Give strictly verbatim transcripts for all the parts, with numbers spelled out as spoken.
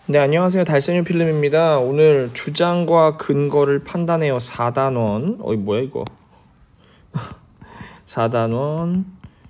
네, 안녕하세요. 달생유 필름입니다. 오늘 주장과 근거를 판단해요. 사 단원. 어이, 뭐야, 이거. 사 단원.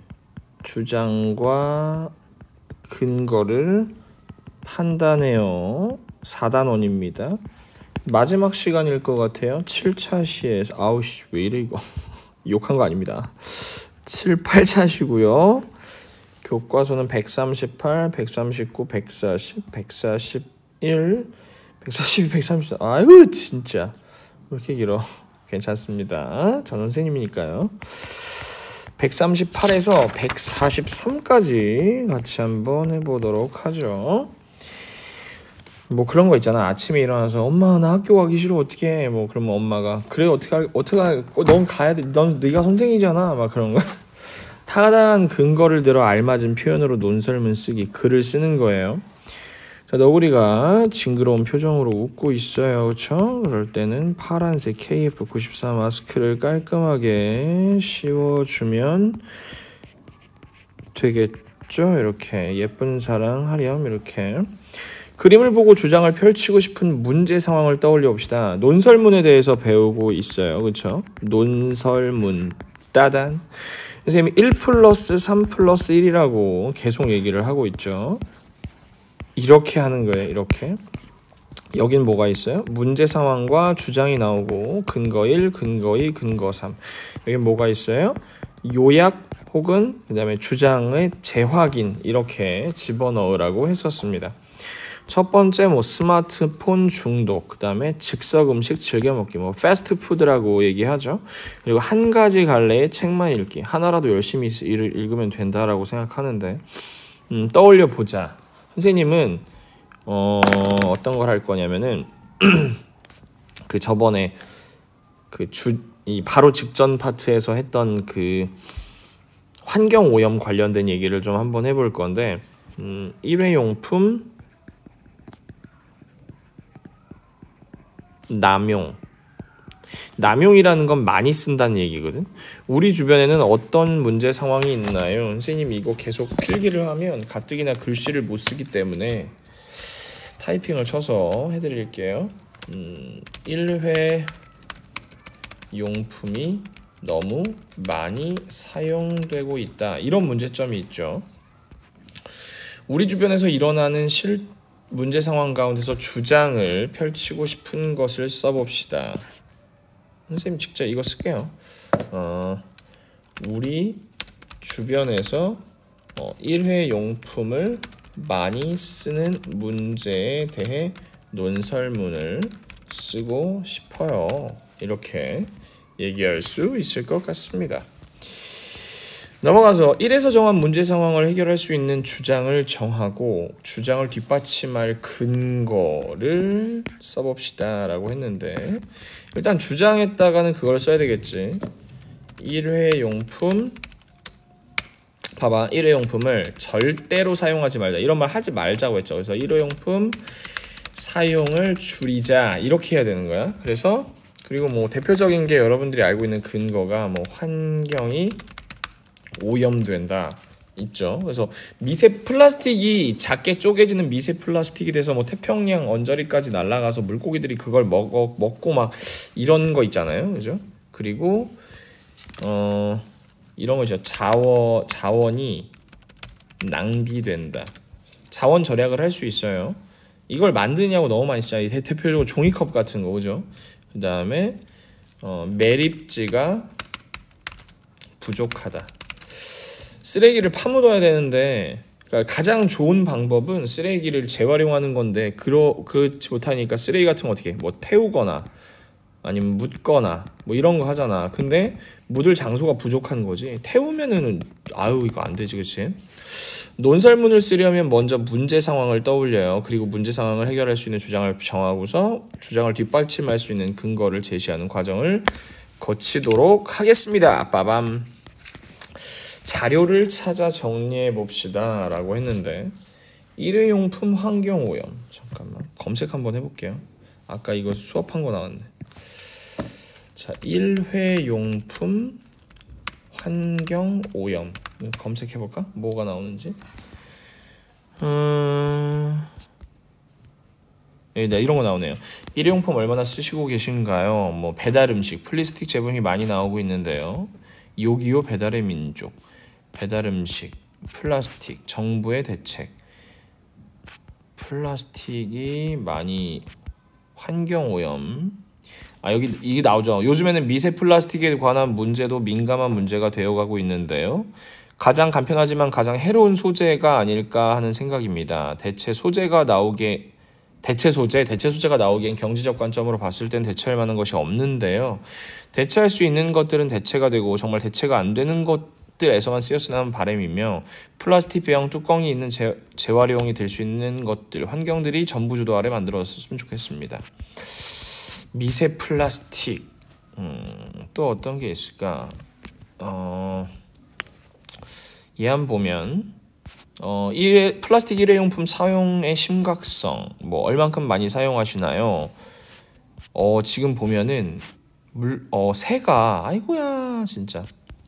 주장과 근거를 판단해요. 사 단원입니다. 마지막 시간일 것 같아요. 칠 차 시에서. 아우씨, 왜 이래, 이거. 욕한 거 아닙니다. 칠, 팔 차시고요. 교과서는 백삼십팔, 백삼십구, 백사십, 백사십일, 백사십이, 백삼십사. 아유 진짜 왜 이렇게 길어. 괜찮습니다. 전 선생님이니까요. 백삼십팔에서 백사십삼까지 같이 한번 해보도록 하죠. 뭐 그런 거 있잖아. 아침에 일어나서 엄마 나 학교 가기 싫어 어떡해. 뭐 그러면 엄마가 그래 어떻게 할 어떻게 할 넌 가야 돼. 넌 네가 선생이잖아. 막 그런 거. 타당한 근거를 들어 알맞은 표현으로 논설문 쓰기, 글을 쓰는 거예요. 자, 너구리가 징그러운 표정으로 웃고 있어요. 그렇죠? 그럴 때는 파란색 케이에프 구십사 마스크를 깔끔하게 씌워주면 되겠죠? 이렇게 예쁜 사랑 하렴. 이렇게 그림을 보고 주장을 펼치고 싶은 문제 상황을 떠올려 봅시다. 논설문에 대해서 배우고 있어요. 그렇죠? 논설문 따단. 선생님이 일 플러스 삼 플러스 일이라고 계속 얘기를 하고 있죠. 이렇게 하는 거예요. 이렇게. 여긴 뭐가 있어요? 문제 상황과 주장이 나오고 근거 일, 근거 이, 근거 삼. 여긴 뭐가 있어요? 요약 혹은 그 다음에 주장의 재확인 이렇게 집어넣으라고 했었습니다. 첫 번째 뭐 스마트폰 중독, 그 다음에 즉석 음식 즐겨 먹기, 뭐 패스트푸드라고 얘기하죠. 그리고 한 가지 갈래의 책만 읽기, 하나라도 열심히 읽으면 된다라고 생각하는데 음, 떠올려 보자. 선생님은 어, 어떤 걸 할 거냐면은 그 저번에 그 주 이 바로 직전 파트에서 했던 그 환경 오염 관련된 얘기를 좀 한번 해볼 건데 음, 일회용품 남용. 남용이라는 건 많이 쓴다는 얘기거든. 우리 주변에는 어떤 문제 상황이 있나요? 선생님이 이거 계속 필기를 하면 가뜩이나 글씨를 못 쓰기 때문에 타이핑을 쳐서 해드릴게요. 음, 일회 용품이 너무 많이 사용되고 있다. 이런 문제점이 있죠. 우리 주변에서 일어나는 실 문제 상황 가운데서 주장을 펼치고 싶은 것을 써봅시다. 선생님 직접 이거 쓸게요. 어, 우리 주변에서 어, 일회용품을 많이 쓰는 문제에 대해 논설문을 쓰고 싶어요. 이렇게 얘기할 수 있을 것 같습니다. 넘어가서 일에서 정한 문제 상황을 해결할 수 있는 주장을 정하고 주장을 뒷받침할 근거를 써봅시다 라고 했는데 일단 주장했다가는 그걸 써야 되겠지. 일회용품 봐봐. 일회용품을 절대로 사용하지 말자. 이런 말 하지 말자고 했죠. 그래서 일회용품 사용을 줄이자 이렇게 해야 되는 거야. 그래서 그리고 뭐 대표적인 게 여러분들이 알고 있는 근거가 뭐 환경이 오염된다 있죠. 그래서 미세 플라스틱이 작게 쪼개지는 미세 플라스틱이 돼서 뭐 태평양 언저리까지 날아가서 물고기들이 그걸 먹어 먹고 막 이런 거 있잖아요. 그죠? 그리고 어 이런 거죠. 자원 자원이 낭비된다. 자원 절약을 할 수 있어요. 이걸 만드냐고 너무 많이 쓰잖아요. 대표적으로 종이컵 같은 거 그죠? 그다음에 어 매립지가 부족하다. 쓰레기를 파묻어야 되는데 그러니까 가장 좋은 방법은 쓰레기를 재활용하는 건데 그러, 그렇지 못하니까 쓰레기 같은 거 어떻게 뭐 태우거나 아니면 묻거나 뭐 이런 거 하잖아. 근데 묻을 장소가 부족한 거지. 태우면은 아유 이거 안 되지. 그치? 논설문을 쓰려면 먼저 문제 상황을 떠올려요. 그리고 문제 상황을 해결할 수 있는 주장을 정하고서 주장을 뒷받침할 수 있는 근거를 제시하는 과정을 거치도록 하겠습니다. 빠밤. 자료를 찾아 정리해 봅시다 라고 했는데 일회용품 환경오염 잠깐만 검색 한번 해볼게요. 아까 이거 수업한 거 나왔네. 자, 일회용품 환경오염 검색해볼까? 뭐가 나오는지. 음... 네, 이런 거 나오네요. 일회용품 얼마나 쓰시고 계신가요? 뭐 배달 음식, 플라스틱 제품이 많이 나오고 있는데요. 요기요 배달의 민족, 배달 음식, 플라스틱, 정부의 대책. 플라스틱이 많이 환경 오염. 아 여기 이게 나오죠. 요즘에는 미세 플라스틱에 관한 문제도 민감한 문제가 되어가고 있는데요. 가장 간편하지만 가장 해로운 소재가 아닐까 하는 생각입니다. 대체 소재가 나오게 대체 소재, 대체 소재가 나오기엔 경제적 관점으로 봤을 땐 대체할 만한 것이 없는데요. 대체할 수 있는 것들은 대체가 되고 정말 대체가 안 되는 것들에서만 쓰였으면 하는 바람이며 플라스틱 배양 뚜껑이 있는 재, 재활용이 될 수 있는 것들, 환경들이 전부 주도 아래 만들어졌으면 좋겠습니다. 미세 플라스틱 음, 또 어떤 게 있을까? 어, 얘한 보면 어, 일회, 플라스틱 일회용품 사용의 심각성 뭐 얼만큼 많이 사용하시나요? 어, 지금 보면은 물, 어, 새가 아이고야 진짜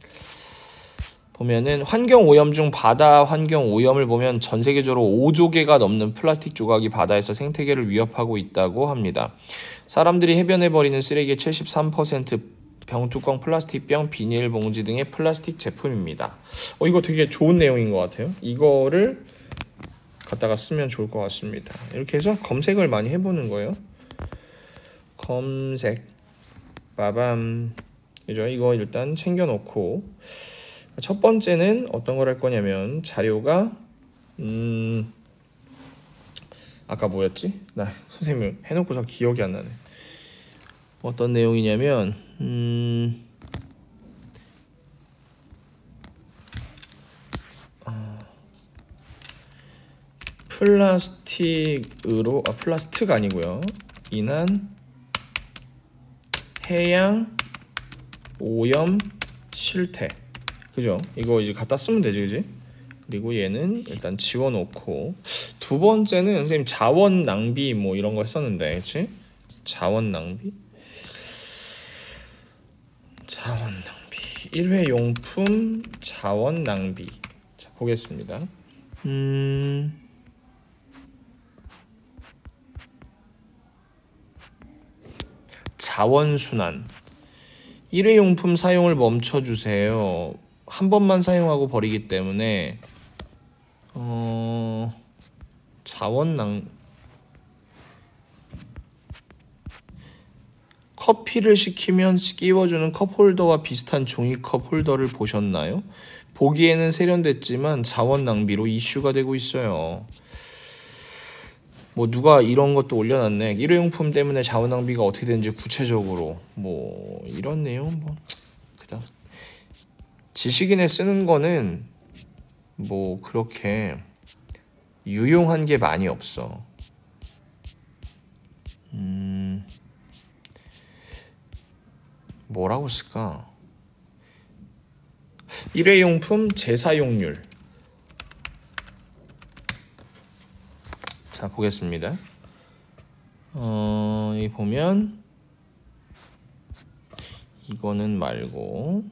보면은 환경 오염 중 바다 환경 오염을 보면 전 세계적으로 오조 개가 넘는 플라스틱 조각이 바다에서 생태계를 위협하고 있다고 합니다. 사람들이 해변에 버리는 쓰레기의 칠십삼 퍼센트 병뚜껑, 플라스틱병, 비닐봉지 등의 플라스틱 제품입니다. 어 이거 되게 좋은 내용인 것 같아요. 이거를 갖다가 쓰면 좋을 것 같습니다. 이렇게 해서 검색을 많이 해보는 거예요. 검색 빠밤 그죠? 이거 일단 챙겨놓고 첫 번째는 어떤 걸 할 거냐면 자료가 음 아까 뭐였지? 나 선생님을 해놓고서 기억이 안 나네. 어떤 내용이냐면 음 어, 플라스틱으로 아 플라스틱 아니고요. 인한 해양 오염 실태. 그죠? 이거 이제 갖다 쓰면 되지, 그지? 그리고 얘는 일단 지워놓고 두 번째는 선생님 자원 낭비 뭐 이런 거 했었는데, 그치? 자원 낭비? 자원 낭비. 일회용품 자원 낭비. 자, 보겠습니다. 음. 자원순환. 일회용품 사용을 멈춰주세요. 한 번만 사용하고 버리기 때문에 어... 자원낭 커피를 시키면 끼워주는 컵홀더와 비슷한 종이컵 홀더를 보셨나요? 보기에는 세련됐지만 자원 낭비로 이슈가 되고 있어요. 뭐 누가 이런 것도 올려놨네. 일회용품 때문에 자원 낭비가 어떻게 되는지 구체적으로 뭐 이런 내용 뭐 그다음 지식인에 쓰는 거는 뭐 그렇게 유용한 게 많이 없어. 음 뭐라고 쓸까? 일회용품 재사용률. 자 보겠습니다. 어, 이 보면 이거는 말고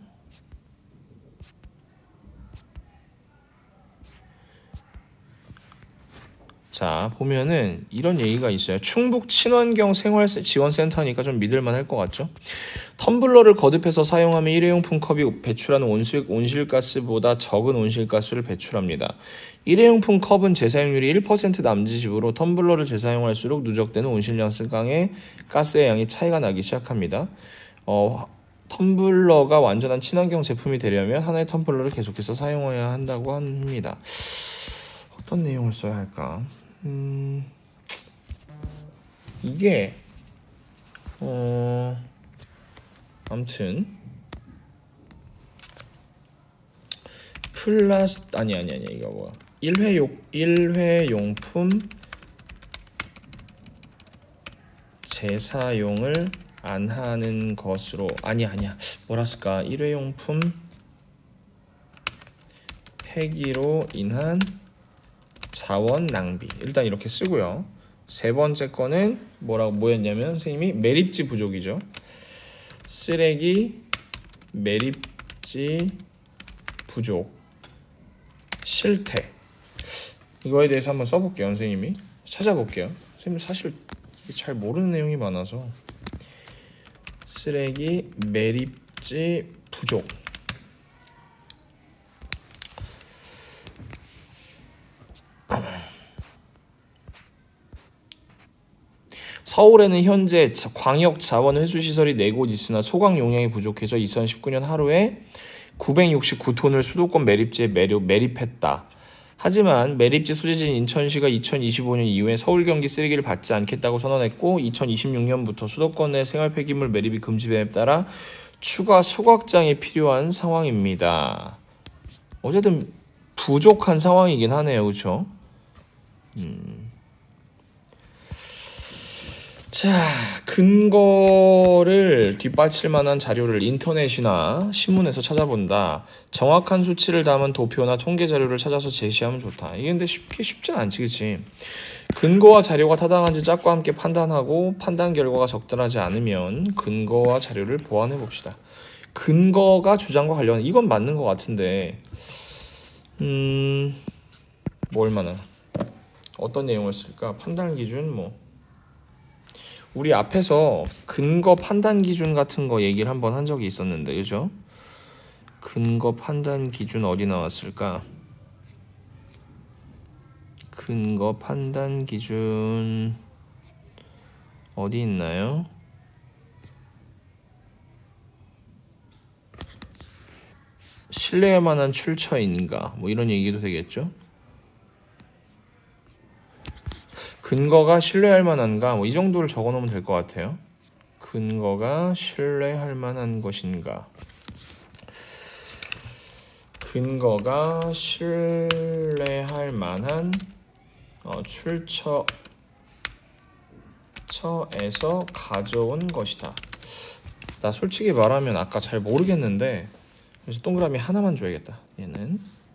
자 보면은 이런 얘기가 있어요. 충북 친환경 생활지원센터니까 좀 믿을만 할 것 같죠? 텀블러를 거듭해서 사용하면 일회용품 컵이 배출하는 온실, 온실가스보다 적은 온실가스를 배출합니다. 일회용품 컵은 재사용률이 일 퍼센트 남짓이므로 텀블러를 재사용할수록 누적되는 온실가스의 가스의 양이 차이가 나기 시작합니다. 어, 텀블러가 완전한 친환경 제품이 되려면 하나의 텀블러를 계속해서 사용해야 한다고 합니다. 어떤 내용을 써야 할까? 음, 이게 어, 아무튼 플라스 아니 아니 아니 이거 뭐야? 일회용 일회용품 재사용을 안 하는 것으로 아니 아니야 뭐라 쓸까? 일회용품 폐기로 인한 자원 낭비. 일단 이렇게 쓰고요. 세 번째 거는 뭐라고 뭐였냐면 선생님이 매립지 부족이죠. 쓰레기 매립지 부족 실태. 이거에 대해서 한번 써볼게요. 선생님이 찾아볼게요. 선생님 사실 잘 모르는 내용이 많아서. 쓰레기, 매립지 부족. 서울에는 현재 광역 자원 회수 시설이 네 곳 있으나 소각 용량이 부족해서 이천십구 년 하루에 구백육십구 톤을 수도권 매립지에 매립, 매립했다. 하지만 매립지 소재지인 인천시가 이천이십오 년 이후에 서울 경기 쓰레기를 받지 않겠다고 선언했고 이천이십육 년부터 수도권 내 생활 폐기물 매립이 금지됨에 따라 추가 소각장이 필요한 상황입니다. 어쨌든 부족한 상황이긴 하네요. 그렇죠? 음. 자, 근거를 뒷받칠 만한 자료를 인터넷이나 신문에서 찾아본다. 정확한 수치를 담은 도표나 통계 자료를 찾아서 제시하면 좋다. 이게 근데 쉽게 쉽진 않지, 그치? 근거와 자료가 타당한지 짝과 함께 판단하고 판단 결과가 적절하지 않으면 근거와 자료를 보완해 봅시다. 근거가 주장과 관련, 이건 맞는 것 같은데 음... 뭐 얼마나 어떤 내용을 쓸까? 판단 기준 뭐 우리 앞에서 근거 판단 기준 같은 거 얘기를 한번 한 적이 있었는데, 그죠? 근거 판단 기준 어디 나왔을까? 근거 판단 기준 어디 있나요? 신뢰할 만한 출처인가? 뭐 이런 얘기도 되겠죠? 근거가 신뢰할 만한가? 뭐 이 정도를 적어 놓으면 될 것 같아요. 근거가 신뢰할 만한 것인가? 근거가 신뢰할 만한 어, 출처 처에서 가져온 것이다. 나 솔직히 말하면 아까 잘 모르겠는데 그래서 동그라미 하나만 줘야겠다. 얘는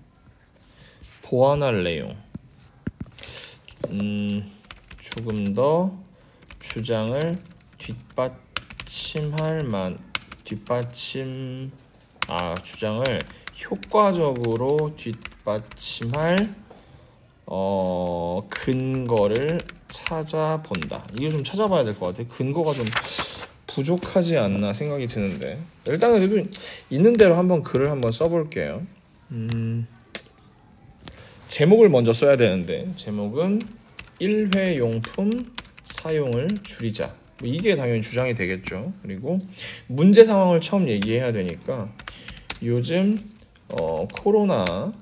보완할 내용. 음, 조금 더 주장을 뒷받침할 만 뒷받침 아 주장을 효과적으로 뒷받침할 어 근거를 찾아본다. 이거 좀 찾아봐야 될 것 같아. 근거가 좀 부족하지 않나 생각이 드는데 일단 그래도 있는 대로 한번 글을 한번 써볼게요. 음, 제목을 먼저 써야 되는데 제목은 일회용품 사용을 줄이자. 뭐 이게 당연히 주장이 되겠죠. 그리고 문제 상황을 처음 얘기해야 되니까 요즘 어, 코로나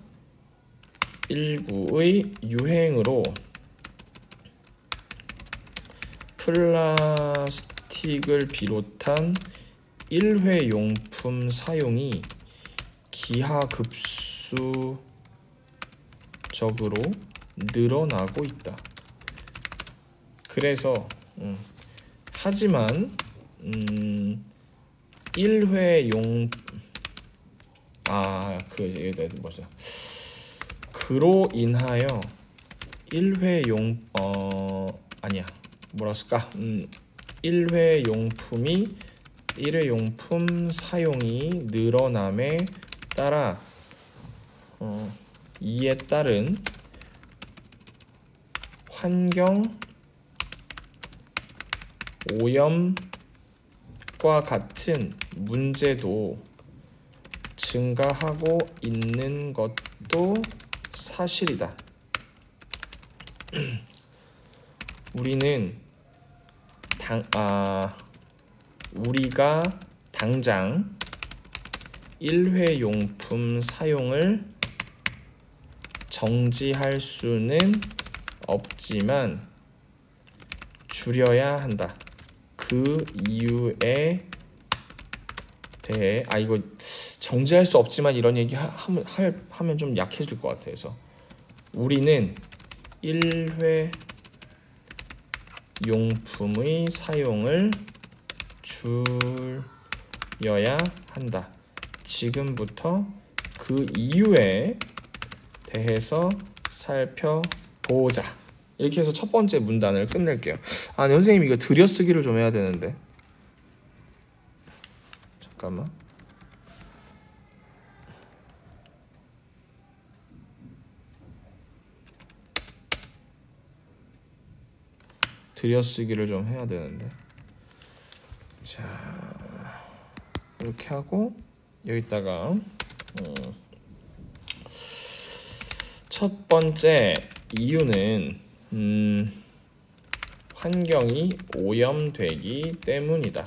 십구의 유행으로 플라스틱을 비롯한 일회용품 사용이 기하급수적으로 늘어나고 있다. 그래서 음, 하지만 음, 일회용 아그 뭐죠? 그로 인하여 일회용 어 아니야 뭐라 쓸까? 음, 일회용품이 일회용품 사용이 늘어남에 따라 어, 이에 따른 환경 오염과 같은 문제도 증가하고 있는 것도 사실이다. 우리는 당, 아, 우리가 당장 일회용품 사용을 정지할 수는 없지만 줄여야 한다. 그 이유에 대해 아 이거 정지할 수 없지만 이런 얘기 하, 하면, 하면 좀 약해질 것 같아서 우리는 일회용품의 사용을 줄여야 한다. 지금부터 그 이유에 대해서 살펴보자. 이렇게 해서 첫 번째 문단을 끝낼게요. 아, 네, 선생님 이거 들여쓰기를 좀 해야 되는데. 잠깐만. 들여쓰기를 좀 해야 되는데. 자, 이렇게 하고 여기다가 음, 첫 번째 이유는 음, 환경이 오염되기 때문이다.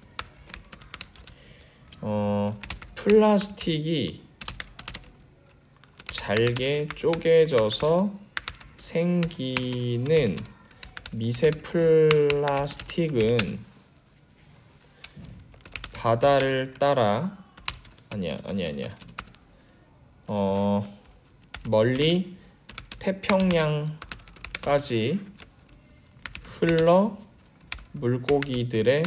어, 플라스틱이 잘게 쪼개져서 생기는 미세 플라스틱은 바다를 따라 아니야 아니야 아니야 어 멀리 태평양까지 흘러 물고기들의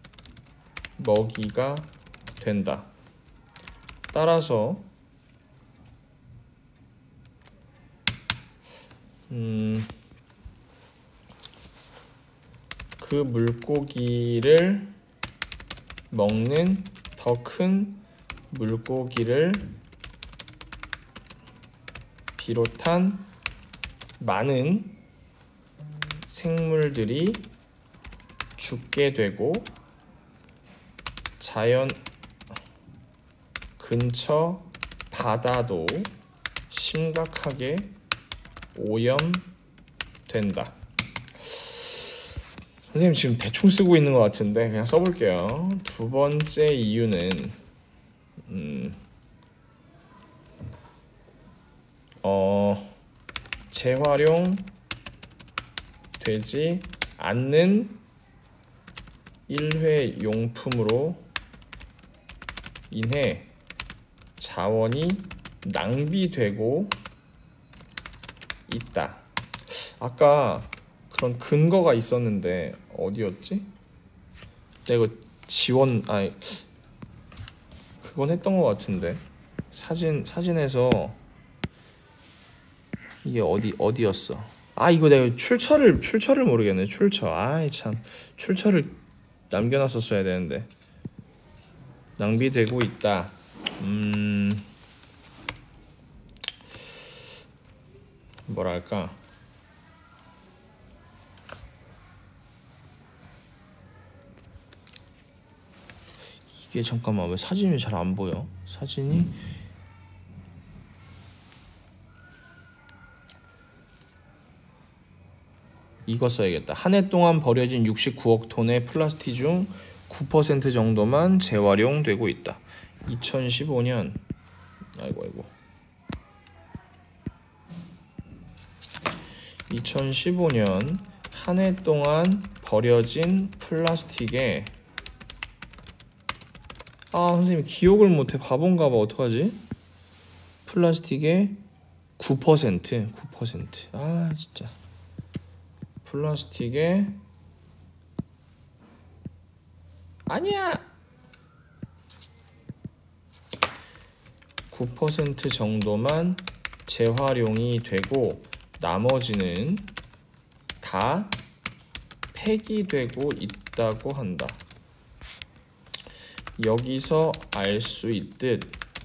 먹이가 된다. 따라서 음, 그 물고기를 먹는 더 큰 물고기를 비롯한 많은 생물들이 죽게 되고 자연 근처 바다도 심각하게 오염된다. 선생님 지금 대충 쓰고 있는 것 같은데 그냥 써볼게요. 두 번째 이유는 음, 어, 재활용 되지 않는 일회용품으로 인해 자원이 낭비되고 있다. 아까 그런 근거가 있었는데 어디였지? 내가 이거 지원 아니 그건 했던 것 같은데 사진 사진에서 이게 어디 어디였어? 아 이거 내가 출처를 출처를 모르겠네. 출처. 아이 참 출처를 남겨놨었어야 되는데 낭비되고 있다. 음 뭐랄까? 이게 잠깐만 왜 사진이 잘 안 보여? 사진이 이거 써야겠다. 한 해 동안 버려진 육십구억 톤의 플라스틱 중 구 퍼센트 정도만 재활용되고 있다. 이천십오 년 아이고 아이고 이천십오 년 한 해 동안 버려진 플라스틱에 아 선생님 기억을 못해. 바본가 봐. 어떡하지? 플라스틱의 구 퍼센트 구 퍼센트 아 진짜 플라스틱의 아니야 구 퍼센트 정도만 재활용이 되고 나머지는 다 폐기되고 있다고 한다. 여기서 알 수 있듯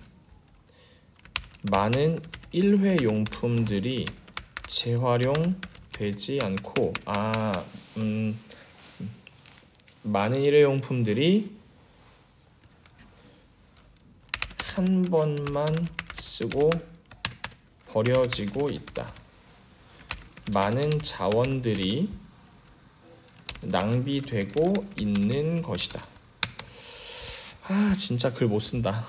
많은 일회용품들이 재활용되지 않고 아, 음, 많은 일회용품들이 한 번만 쓰고 버려지고 있다. 많은 자원들이 낭비되고 있는 것이다. 아 진짜 글 못 쓴다.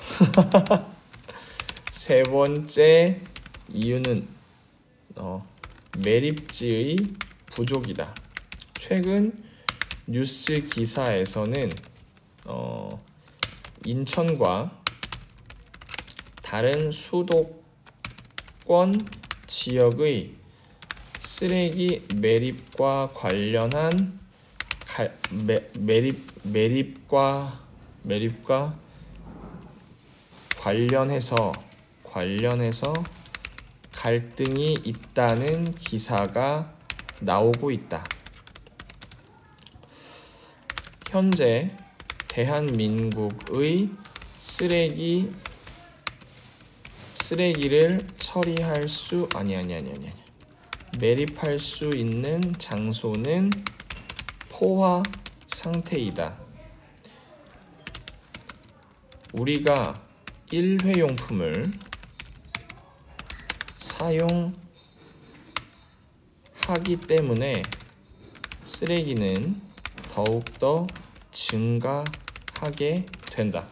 세 번째 이유는 어, 매립지의 부족이다. 최근 뉴스 기사에서는 어, 인천과 다른 수도권 지역의 쓰레기 매립과 관련한 갈, 매, 매립 매립과 매립과 관련해서 관련해서 갈등이 있다는 기사가 나오고 있다. 현재 대한민국의 쓰레기 쓰레기를 처리할 수 아니 아니 아니 아니 아니 매립할 수 있는 장소는 소화 상태이다. 우리가 일회용품을 사용하기 때문에 쓰레기는 더욱더 증가하게 된다.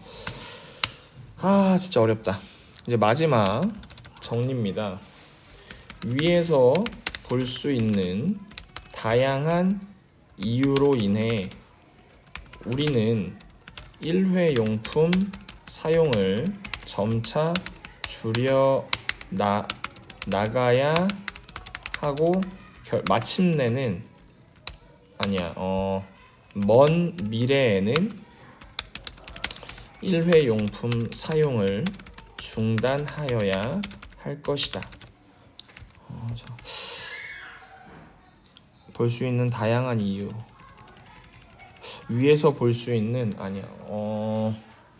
아, 진짜 어렵다. 이제 마지막 정리입니다. 위에서 볼 수 있는 다양한 이유로 인해 우리는 일회용품 사용을 점차 줄여 나, 나가야 하고 결, 마침내는 아니야 어, 먼 미래에는 일회용품 사용을 중단하여야 할 것이다. 어, 볼 수 있는 다양한 이유. 위에서 볼 수 있는 아니야 어,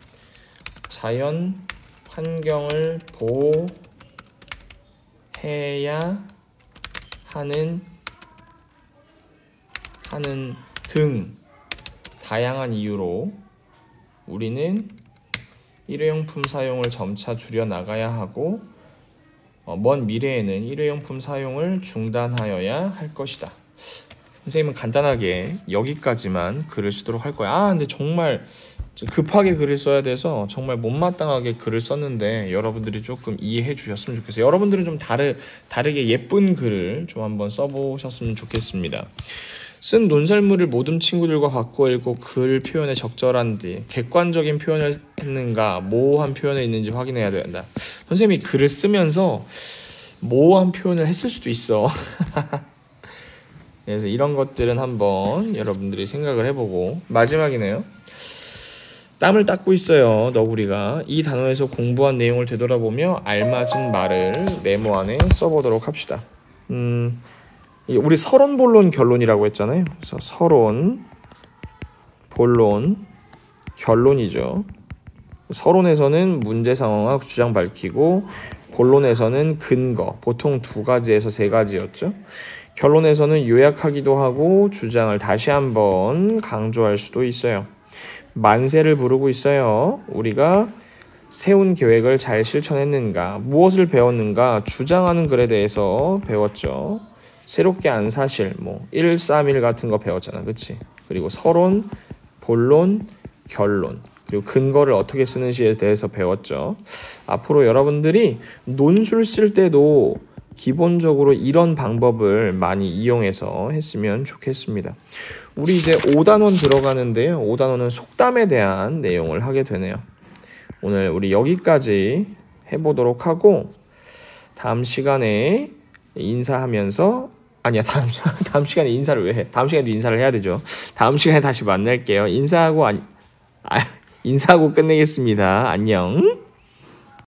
자연 환경을 보호해야 하는 하는 등 다양한 이유로 우리는 일회용품 사용을 점차 줄여 나가야 하고 어, 먼 미래에는 일회용품 사용을 중단하여야 할 것이다. 선생님은 간단하게 여기까지만 글을 쓰도록 할 거야. 아, 근데 정말 급하게 글을 써야 돼서 정말 못마땅하게 글을 썼는데 여러분들이 조금 이해해 주셨으면 좋겠어요. 여러분들은 좀 다르, 다르게 예쁜 글을 좀 한번 써보셨으면 좋겠습니다. 쓴 논설문을 모든 친구들과 바꿔 읽고 글 표현에 적절한 뒤 객관적인 표현을 했는가 모호한 표현이 있는지 확인해야 된다. 선생님이 글을 쓰면서 모호한 표현을 했을 수도 있어. 그래서 이런 것들은 한번 여러분들이 생각을 해보고 마지막이네요. 땀을 닦고 있어요. 너구리가 이 단어에서 공부한 내용을 되돌아보며 알맞은 말을 메모 안에 써보도록 합시다. 음, 우리 서론, 본론, 결론이라고 했잖아요. 그래서 서론, 본론, 결론이죠. 서론에서는 문제 상황과 주장 밝히고 본론에서는 근거, 보통 두 가지에서 세 가지였죠. 결론에서는 요약하기도 하고 주장을 다시 한번 강조할 수도 있어요. 만세를 부르고 있어요. 우리가 세운 계획을 잘 실천했는가, 무엇을 배웠는가 주장하는 글에 대해서 배웠죠. 새롭게 안 사실, 뭐 일삼일 같은 거 배웠잖아, 그치? 그리고 서론, 본론, 결론, 그리고 근거를 어떻게 쓰는지에 대해서 배웠죠. 앞으로 여러분들이 논술 쓸 때도 기본적으로 이런 방법을 많이 이용해서 했으면 좋겠습니다. 우리 이제 오 단원 들어가는데요. 오 단원은 속담에 대한 내용을 하게 되네요. 오늘 우리 여기까지 해보도록 하고 다음 시간에 인사하면서 아니야 다음, 다음 시간에 인사를 왜 해? 다음 시간에도 인사를 해야 되죠. 다음 시간에 다시 만날게요. 인사하고 아니, 아, 인사하고 끝내겠습니다. 안녕.